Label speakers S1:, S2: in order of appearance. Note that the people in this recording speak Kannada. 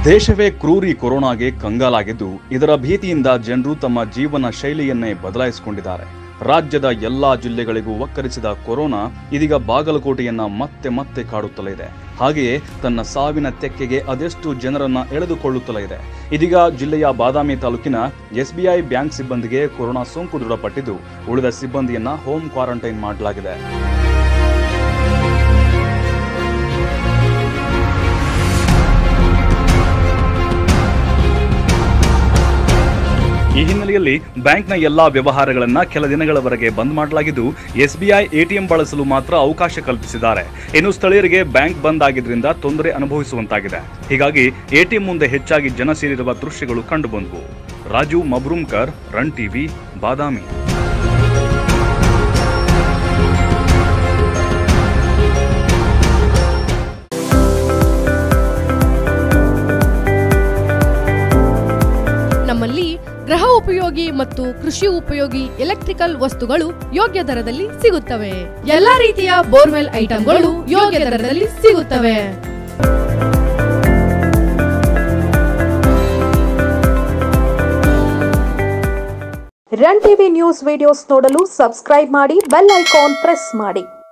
S1: ದೇಶವೇ ಕ್ರೂರಿ ಕೊರೋನಾಗೆ ಕಂಗಾಲಾಗಿದ್ದು ಇದರ ಭೀತಿಯಿಂದ ಜನರು ತಮ್ಮ ಜೀವನ ಶೈಲಿಯನ್ನೇ ಬದಲಾಯಿಸಿಕೊಂಡಿದ್ದಾರೆ. ರಾಜ್ಯದ ಎಲ್ಲಾ ಜಿಲ್ಲೆಗಳಿಗೂ ಒಕ್ಕರಿಸಿದ ಕೊರೋನಾ ಇದೀಗ ಬಾಗಲಕೋಟೆಯನ್ನ ಮತ್ತೆ ಕಾಡುತ್ತಲೇ ಇದೆ. ಹಾಗೆಯೇ ತನ್ನ ಸಾವಿನ ತೆಕ್ಕೆಗೆ ಅದೆಷ್ಟು ಜನರನ್ನ ಎಳೆದುಕೊಳ್ಳುತ್ತಲೇ ಇದೆ. ಇದೀಗ ಜಿಲ್ಲೆಯ ಬಾದಾಮಿ ತಾಲೂಕಿನ SBI ಬ್ಯಾಂಕ್ ಸಿಬ್ಬಂದಿಗೆ ಕೊರೋನಾ ಸೋಂಕು ದೃಢಪಟ್ಟಿದ್ದು ಉಳಿದ ಸಿಬ್ಬಂದಿಯನ್ನ ಹೋಮ್ ಕ್ವಾರಂಟೈನ್ ಮಾಡಲಾಗಿದೆ. ಈ ಹಿನ್ನೆಲೆಯಲ್ಲಿ ಬ್ಯಾಂಕ್ನ ಎಲ್ಲಾ ವ್ಯವಹಾರಗಳನ್ನು ಕೆಲ ದಿನಗಳವರೆಗೆ ಬಂದ್ ಮಾಡಲಾಗಿದ್ದು SBI ATM ಬಳಸಲು ಮಾತ್ರ ಅವಕಾಶ ಕಲ್ಪಿಸಿದ್ದಾರೆ. ಇನ್ನು ಸ್ಥಳೀಯರಿಗೆ ಬ್ಯಾಂಕ್ ಬಂದ್ ಆಗಿದ್ರಿಂದ ತೊಂದರೆ ಅನುಭವಿಸುವಂತಾಗಿದೆ. ಹೀಗಾಗಿ ATM ಮುಂದೆ ಹೆಚ್ಚಾಗಿ ಜನ ಸೇರಿರುವ ದೃಶ್ಯಗಳು ಕಂಡುಬಂದವು. ರಾಜು ಮಬ್ರೂಮ್ಕರ್, ರನ್ ಟಿವಿ, ಬಾದಾಮಿ.
S2: ನಮ್ಮಲ್ಲಿ ಗೃಹ ಉಪಯೋಗಿ ಮತ್ತು ಕೃಷಿ ಉಪಯೋಗಿ ಎಲೆಕ್ಟ್ರಿಕಲ್ ವಸ್ತುಗಳು ಯೋಗ್ಯ ದರದಲ್ಲಿ ಸಿಗುತ್ತವೆ. ಎಲ್ಲಾ ರೀತಿಯ ಬೋರ್ವೆಲ್ ಐಟಂಗಳು ಯೋಗ್ಯ ದರದಲ್ಲಿ ಸಿಗುತ್ತವೆ.
S3: ರನ್ ಟಿವಿ ನ್ಯೂಸ್ ವಿಡಿಯೋಸ್ ನೋಡಲು ಸಬ್ಸ್ಕ್ರೈಬ್ ಮಾಡಿ, ಬೆಲ್ ಐಕಾನ್ ಪ್ರೆಸ್ ಮಾಡಿ.